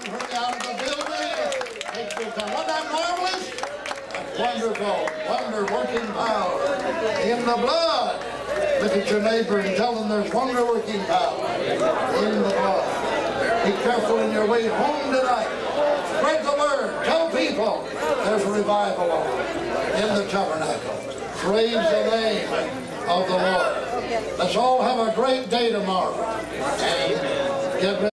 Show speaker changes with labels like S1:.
S1: hurry out of the building. Take your time. Wasn't that marvelous? That's wonderful. Wonder-working power in the blood. Look at your neighbor and tell them there's wonder-working power in the blood. Be careful in your way home tonight. Spread the word. Tell people there's a revival on in the tabernacle. Praise the name of the Lord. Let's all have a great day tomorrow. And get ready.